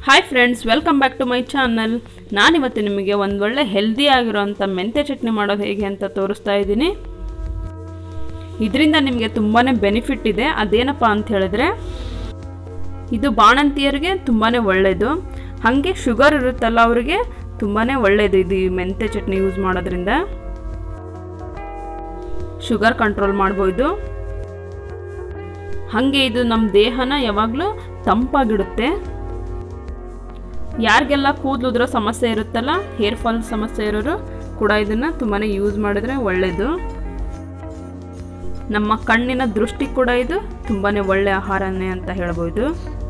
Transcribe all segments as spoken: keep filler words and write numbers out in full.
Hi friends, welcome back to my channel. ನಾನಿವತ್ತು ನಿಮಗೆ ಒಂದು ಒಳ್ಳೆ ಹೆಲ್ದಿ ಆಗಿರೋಂಥ ಮೆಂತ್ಯ ಚಟ್ನಿ ಮಾಡೋದು ಹೇಗೆ ಅಂತ ತೋರಿಸ್ತಾ ಇದ್ದೀನಿ. ಇದರಿಂದ ನಿಮಗೆ ತುಂಬಾ ಬೆನಿಫಿಟ್ ಇದೆ. ಅದೇನಪ್ಪ ಅಂತ ಹೇಳಿದ್ರೆ, ಇದು ಬಾಣಂತಿಯರಿಗೆ ತುಂಬಾ ಒಳ್ಳೆಯದು. ಹಾಗೆ ಶುಗರ್ ಇರುತ್ತಲ್ಲ ಅವರಿಗೆ ತುಂಬಾ ಒಳ್ಳೆಯದು. ಇದು ಮೆಂತ್ಯ ಚಟ್ನಿ ಯೂಸ್ ಮಾಡೋದ್ರಿಂದ ಶುಗರ್ ಕಂಟ್ರೋಲ್ ಮಾಡ್ಬೋದು. ಹಾಗೆ ಇದು ನಮ್ಮ ದೇಹನ ಯಾವಾಗಲೂ ತಂಪಾಗಿಡುತ್ತೆ. ಯಾರಿಗೆಲ್ಲ ಕೂದಲುದ್ರೋ ಸಮಸ್ಯೆ ಇರುತ್ತಲ್ಲ, ಹೇರ್ ಫಾಲ್ ಸಮಸ್ಯೆ ಇರೋರು ಕೂಡ ಇದನ್ನು ತುಂಬಾ ಯೂಸ್ ಮಾಡಿದ್ರೆ ಒಳ್ಳೆಯದು. ನಮ್ಮ ಕಣ್ಣಿನ ದೃಷ್ಟಿ ಕೂಡ ಇದು ತುಂಬಾ ಒಳ್ಳೆಯ ಆಹಾರನೇ ಅಂತ ಹೇಳ್ಬೋದು.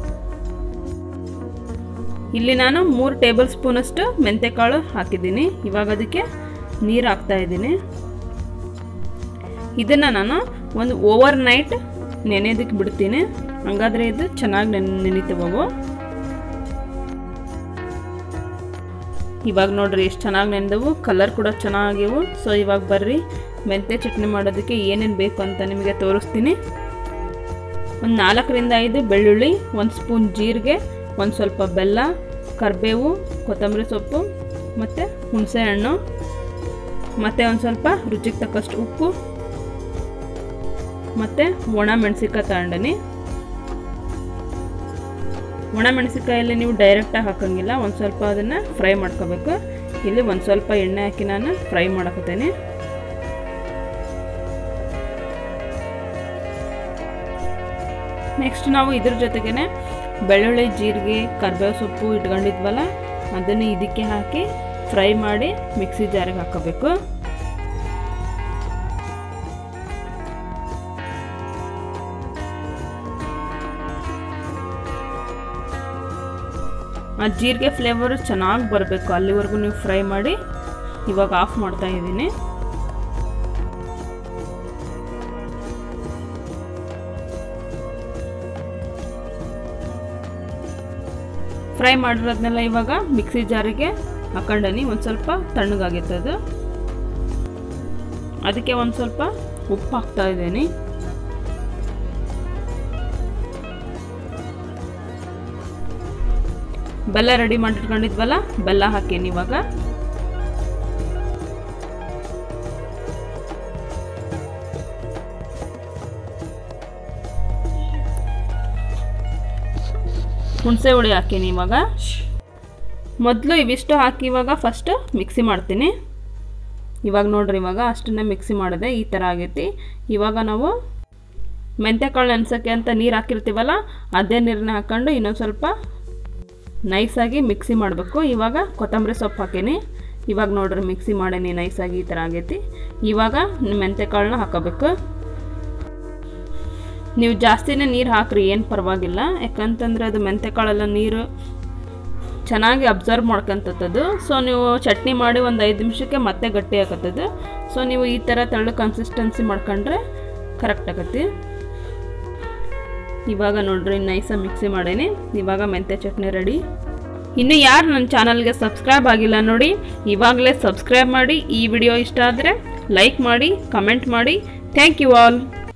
ಇಲ್ಲಿ ನಾನು ಮೂರು ಟೇಬಲ್ ಸ್ಪೂನಷ್ಟು ಮೆಂತ್ಯಕಾಳು ಹಾಕಿದ್ದೀನಿ. ಇವಾಗ ಅದಕ್ಕೆ ನೀರು ಹಾಕ್ತಾ ಇದ್ದೀನಿ. ಇದನ್ನು ನಾನು ಒಂದು ಓವರ್ ನೈಟ್ ನೆನೆಯೋದಕ್ಕೆ ಬಿಡ್ತೀನಿ. ಹಂಗಾದ್ರೆ ಇದು ಚೆನ್ನಾಗಿ ನೆನೆ ನೆನಿತವವು. ಇವಾಗ ನೋಡ್ರಿ ಎಷ್ಟು ಚೆನ್ನಾಗಿ ನೆನೆದವು, ಕಲರ್ ಕೂಡ ಚೆನ್ನಾಗಿವು. ಸೊ ಇವಾಗ ಬರ್ರಿ ಮೆಂತ್ಯ ಚಟ್ನಿ ಮಾಡೋದಕ್ಕೆ ಏನೇನು ಬೇಕು ಅಂತ ನಿಮಗೆ ತೋರಿಸ್ತೀನಿ. ಒಂದು ನಾಲ್ಕರಿಂದ ಐದು ಬೆಳ್ಳುಳ್ಳಿ, ಒಂದು ಸ್ಪೂನ್ ಜೀರಿಗೆ, ಒಂದು ಸ್ವಲ್ಪ ಬೆಲ್ಲ, ಕರಿಬೇವು, ಕೊತ್ತಂಬರಿ ಸೊಪ್ಪು ಮತ್ತು ಹುಣಸೆ ಹಣ್ಣು, ಮತ್ತು ಒಂದು ಸ್ವಲ್ಪ ರುಚಿಗೆ ತಕ್ಕಷ್ಟು ಉಪ್ಪು ಮತ್ತು ಒಣ ಮೆಣಸಿನ್ಕಾಯಿ ತಗೊಂಡಿನಿ. ಒಣ ಮೆಣಸಿನ್ಕಾಯಲ್ಲಿ ನೀವು ಡೈರೆಕ್ಟಾಗಿ ಹಾಕೋಂಗಿಲ್ಲ, ಒಂದು ಸ್ವಲ್ಪ ಅದನ್ನು ಫ್ರೈ ಮಾಡ್ಕೋಬೇಕು. ಇಲ್ಲಿ ಒಂದು ಸ್ವಲ್ಪ ಎಣ್ಣೆ ಹಾಕಿ ನಾನು ಫ್ರೈ ಮಾಡಕತ್ತೇನೆ. ನೆಕ್ಸ್ಟ್ ನಾವು ಇದ್ರ ಜೊತೆಗೇ ಬೆಳ್ಳುಳ್ಳಿ, ಜೀರಿಗೆ, ಕರಿಬೇವು ಸೊಪ್ಪು ಇಟ್ಕೊಂಡಿದ್ವಲ್ಲ ಅದನ್ನು ಇದಕ್ಕೆ ಹಾಕಿ ಫ್ರೈ ಮಾಡಿ ಮಿಕ್ಸಿ ಜಾರಿಗೆ ಹಾಕೋಬೇಕು. ಆ ಜೀರಿಗೆ ಫ್ಲೇವರು ಚೆನ್ನಾಗಿ ಬರಬೇಕು, ಅಲ್ಲಿವರೆಗೂ ನೀವು ಫ್ರೈ ಮಾಡಿ. ಇವಾಗ ಆಫ್ ಮಾಡ್ತಾ ಇದ್ದೀನಿ. ಫ್ರೈ ಮಾಡಿರೋದನ್ನೆಲ್ಲ ಇವಾಗ ಮಿಕ್ಸಿ ಜಾರಿಗೆ ಹಾಕೊಂಡನಿ. ಒಂದು ಸ್ವಲ್ಪ ತಣ್ಣಗಾಗಿತ್ತು ಅದು. ಅದಕ್ಕೆ ಒಂದು ಸ್ವಲ್ಪ ಉಪ್ಪು ಹಾಕ್ತಾ ಇದ್ದೀನಿ. ಬೆಲ್ಲ ರೆಡಿ ಮಾಡಿಟ್ಕೊಂಡಿದ್ವಲ್ಲ, ಬೆಲ್ಲ ಹಾಕೀನಿ ಇವಾಗ. ಹುಣಸೆ ಹುಳಿ ಹಾಕೀನಿ ಇವಾಗ. ಮೊದಲು ಇವಿಷ್ಟು ಹಾಕಿ ಇವಾಗ ಫಸ್ಟ್ ಮಿಕ್ಸಿ ಮಾಡ್ತೀನಿ. ಇವಾಗ ನೋಡ್ರಿ, ಇವಾಗ ಅಷ್ಟನ್ನೇ ಮಿಕ್ಸಿ ಮಾಡಿದೆ, ಈ ಥರ ಆಗೈತಿ. ಇವಾಗ ನಾವು ಮೆಂತ್ಯಕಾಳು ನೆನೆಸೋಕ್ಕೆ ಅಂತ ನೀರು ಹಾಕಿರ್ತೀವಲ್ಲ, ಅದೇ ನೀರನ್ನ ಹಾಕ್ಕೊಂಡು ಇನ್ನೊಂದು ಸ್ವಲ್ಪ ನೈಸಾಗಿ ಮಿಕ್ಸಿ ಮಾಡಬೇಕು. ಇವಾಗ ಕೊತ್ತಂಬರಿ ಸೊಪ್ಪು ಹಾಕೀನಿ. ಇವಾಗ ನೋಡ್ರಿ ಮಿಕ್ಸಿ ಮಾಡೀನಿ ನೈಸಾಗಿ, ಈ ಥರ ಆಗೈತಿ. ಇವಾಗ ಮೆಂತ್ಯಕಾಳನ್ನ ಹಾಕೋಬೇಕು. ನೀವು ಜಾಸ್ತಿನೇ ನೀರು ಹಾಕ್ರಿ, ಏನು ಪರವಾಗಿಲ್ಲ. ಯಾಕಂತಂದರೆ ಅದು ಮೆಂತ್ಯಕಾಳೆಲ್ಲ ನೀರು ಚೆನ್ನಾಗಿ ಅಬ್ಸರ್ವ್ ಮಾಡ್ಕೊಂತದ್ದು. ಸೊ ನೀವು ಚಟ್ನಿ ಮಾಡಿ ಒಂದು ಐದು ನಿಮಿಷಕ್ಕೆ ಮತ್ತೆ ಗಟ್ಟಿ ಆಗತ್ತದು. ಸೊ ನೀವು ಈ ಥರ ತೆಳ್ಳು ಕನ್ಸಿಸ್ಟೆನ್ಸಿ ಮಾಡ್ಕೊಂಡ್ರೆ ಕರೆಕ್ಟ್ ಆಗತ್ತೆ. ಇವಾಗ ನೋಡ್ರಿ ನೈಸಾಗಿ ಮಿಕ್ಸಿ ಮಾಡೀನಿ. ಇವಾಗ ಮೆಂತ್ಯ ಚಟ್ನಿ ರೆಡಿ. ಇನ್ನು ಯಾರು ನನ್ನ ಚಾನಲ್ಗೆ ಸಬ್ಸ್ಕ್ರೈಬ್ ಆಗಿಲ್ಲ ನೋಡಿ, ಇವಾಗಲೇ ಸಬ್ಸ್ಕ್ರೈಬ್ ಮಾಡಿ. ಈ ವಿಡಿಯೋ ಇಷ್ಟ ಆದರೆ ಲೈಕ್ ಮಾಡಿ, ಕಮೆಂಟ್ ಮಾಡಿ. Thank you all.